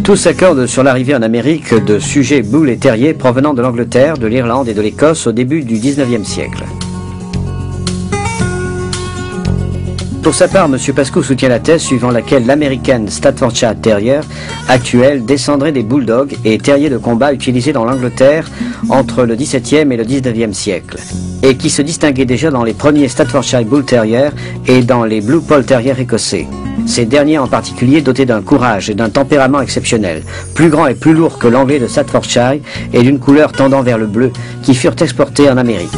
Tous s'accordent sur l'arrivée en Amérique de sujets boules et terriers provenant de l'Angleterre, de l'Irlande et de l'Écosse au début du XIXe siècle. Pour sa part, M. Pascou soutient la thèse suivant laquelle l'American Staffordshire Terrier actuel descendrait des bulldogs et terriers de combat utilisés dans l'Angleterre entre le XVIIe et le XIXe siècle, et qui se distinguaient déjà dans les premiers Staffordshire Bull Terriers et dans les Blue Poll Terriers écossais. Ces derniers en particulier dotés d'un courage et d'un tempérament exceptionnel, plus grand et plus lourd que l'anglais de Staffordshire et d'une couleur tendant vers le bleu, qui furent exportés en Amérique.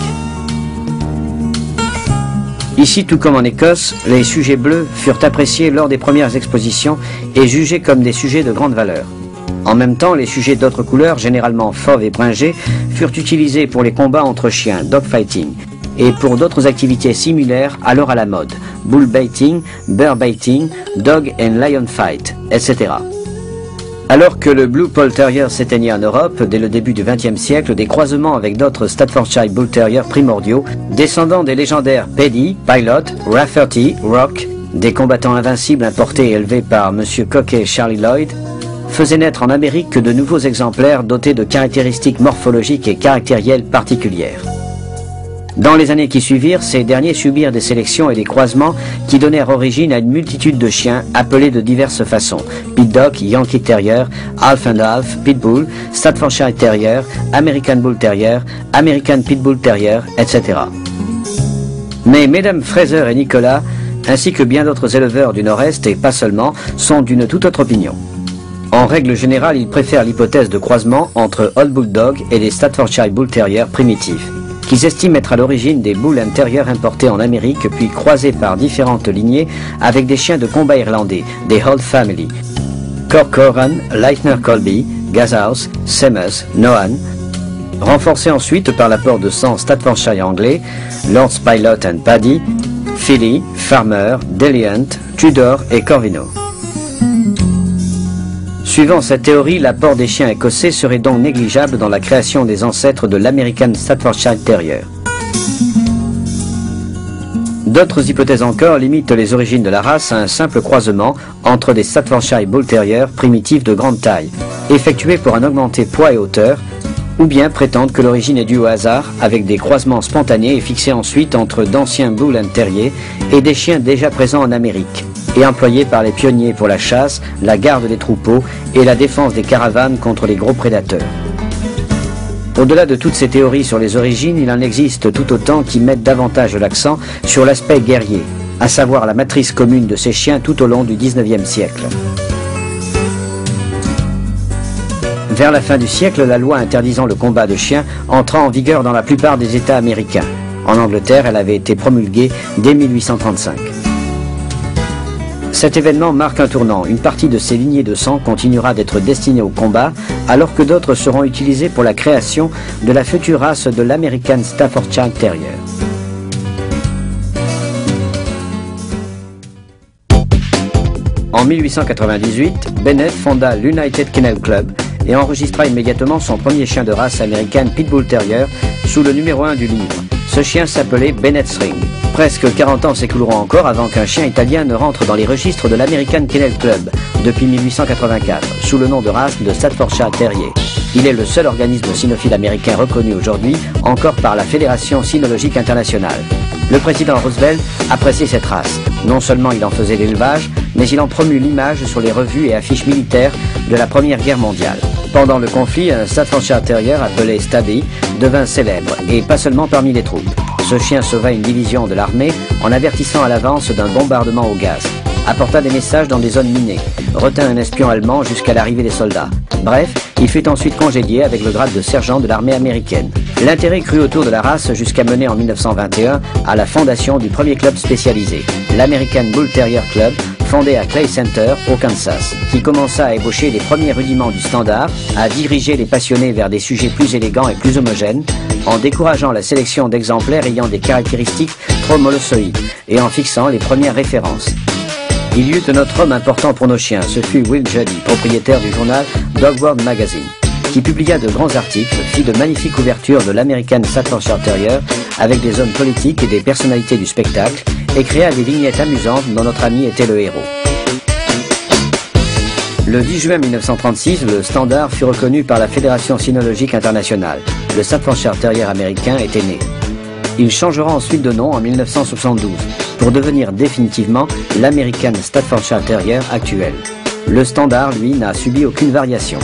Ici, tout comme en Écosse, les sujets bleus furent appréciés lors des premières expositions et jugés comme des sujets de grande valeur. En même temps, les sujets d'autres couleurs, généralement fauves et bringés, furent utilisés pour les combats entre chiens, dogfighting, et pour d'autres activités similaires alors à la mode, bull baiting, bear baiting, dog and lion fight, etc. Alors que le Blue Poll Terrier s'éteignait en Europe, dès le début du XXe siècle, des croisements avec d'autres Staffordshire Bull Terriers primordiaux, descendants des légendaires Paddy, Pilot, Rafferty, Rock, des combattants invincibles importés et élevés par M. Cock et Charlie Lloyd, faisaient naître en Amérique de nouveaux exemplaires dotés de caractéristiques morphologiques et caractérielles particulières. Dans les années qui suivirent, ces derniers subirent des sélections et des croisements qui donnèrent origine à une multitude de chiens appelés de diverses façons: Pit Dog, Yankee Terrier, Half and Half, Pitbull, Staffordshire Terrier, American Bull Terrier, American Pitbull Terrier, etc. Mais mesdames Fraser et Nicolas, ainsi que bien d'autres éleveurs du Nord-Est et pas seulement, sont d'une toute autre opinion. En règle générale, ils préfèrent l'hypothèse de croisement entre Old Bulldog et les Staffordshire Bull Terriers primitifs, qu'ils estiment être à l'origine des Bull Terriers importés en Amérique puis croisés par différentes lignées avec des chiens de combat irlandais, des Holt Family, Corcoran, Leithner Colby, Gazahouse, Semmes, Nohan, renforcés ensuite par l'apport de sang Staffordshire anglais, Lord's Pilot and Paddy, Philly, Farmer, Deliant, Tudor et Corvino. Suivant cette théorie, l'apport des chiens écossais serait donc négligeable dans la création des ancêtres de l'American Staffordshire Terrier. D'autres hypothèses encore limitent les origines de la race à un simple croisement entre des Staffordshire Bull Terriers primitifs de grande taille, effectués pour en augmenter poids et hauteur, ou bien prétendent que l'origine est due au hasard, avec des croisements spontanés et fixés ensuite entre d'anciens Bull Terriers et des chiens déjà présents en Amérique, et employés par les pionniers pour la chasse, la garde des troupeaux et la défense des caravanes contre les gros prédateurs. Au-delà de toutes ces théories sur les origines, il en existe tout autant qui mettent davantage l'accent sur l'aspect guerrier, à savoir la matrice commune de ces chiens tout au long du XIXe siècle. Vers la fin du siècle, la loi interdisant le combat de chiens entra en vigueur dans la plupart des États américains. En Angleterre, elle avait été promulguée dès 1835. Cet événement marque un tournant. Une partie de ces lignées de sang continuera d'être destinée au combat, alors que d'autres seront utilisées pour la création de la future race de l'American Staffordshire Terrier. En 1898, Bennett fonda l'United Kennel Club et enregistra immédiatement son premier chien de race américaine Pitbull Terrier sous le numéro 1 du livre. Ce chien s'appelait Bennett's Ring. Presque 40 ans s'écouleront encore avant qu'un chien italien ne rentre dans les registres de l'American Kennel Club, depuis 1884, sous le nom de race de Staffordshire Terrier. Il est le seul organisme cynophile américain reconnu aujourd'hui, encore par la Fédération cynologique internationale. Le président Roosevelt appréciait cette race. Non seulement il en faisait l'élevage, mais il en promut l'image sur les revues et affiches militaires de la Première Guerre mondiale. Pendant le conflit, un Staffordshire Terrier appelé Stabby devint célèbre, et pas seulement parmi les troupes. Ce chien sauva une division de l'armée en avertissant à l'avance d'un bombardement au gaz, apporta des messages dans des zones minées, retint un espion allemand jusqu'à l'arrivée des soldats. Bref, il fut ensuite congédié avec le grade de sergent de l'armée américaine. L'intérêt crut autour de la race jusqu'à mener en 1921 à la fondation du premier club spécialisé, l'American Bull Terrier Club, fondé à Clay Center, au Kansas, qui commença à ébaucher les premiers rudiments du standard, à diriger les passionnés vers des sujets plus élégants et plus homogènes, en décourageant la sélection d'exemplaires ayant des caractéristiques trop molossoïdes, et en fixant les premières références. Il y eut un autre homme important pour nos chiens, ce fut Will Juddy, propriétaire du journal Dog World Magazine, qui publia de grands articles, fit de magnifiques couvertures de l'American Staffordshire Terrier avec des hommes politiques et des personnalités du spectacle, et créa des vignettes amusantes dont notre ami était le héros. Le 10 juin 1936, le Standard fut reconnu par la Fédération cynologique internationale. Le Staffordshire Terrier américain était né. Il changera ensuite de nom en 1972 pour devenir définitivement l'American Staffordshire Terrier actuel. Le Standard, lui, n'a subi aucune variation.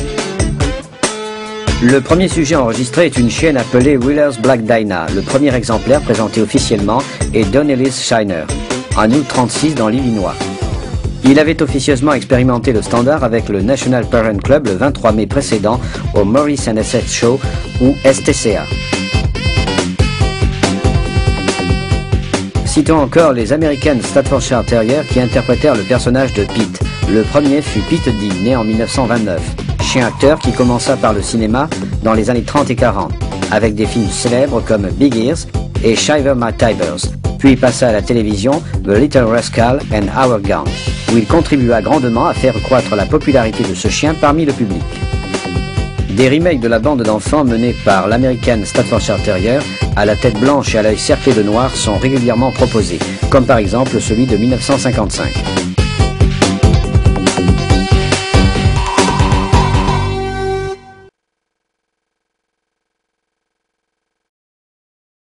Le premier sujet enregistré est une chienne appelée Wheeler's Black Dinah. Le premier exemplaire présenté officiellement est Don Ellis Shiner, en août 1936 dans l'Illinois. Il avait officieusement expérimenté le Standard avec le National Parent Club le 23 mai précédent au Morris & Essex Show ou STCA. Citons encore les American Staffordshire Terriers qui interprétèrent le personnage de Pete. Le premier fut Pete Dee, né en 1929. Chien-acteur qui commença par le cinéma dans les années 30 et 40, avec des films célèbres comme Big Ears et Shiver My Tibers, puis passa à la télévision The Little Rascal and Our Gang, où il contribua grandement à faire croître la popularité de ce chien parmi le public. Des remakes de la bande d'enfants menée par l'American Staffordshire Terrier, à la tête blanche et à l'œil cerclé de noir, sont régulièrement proposés, comme par exemple celui de 1955.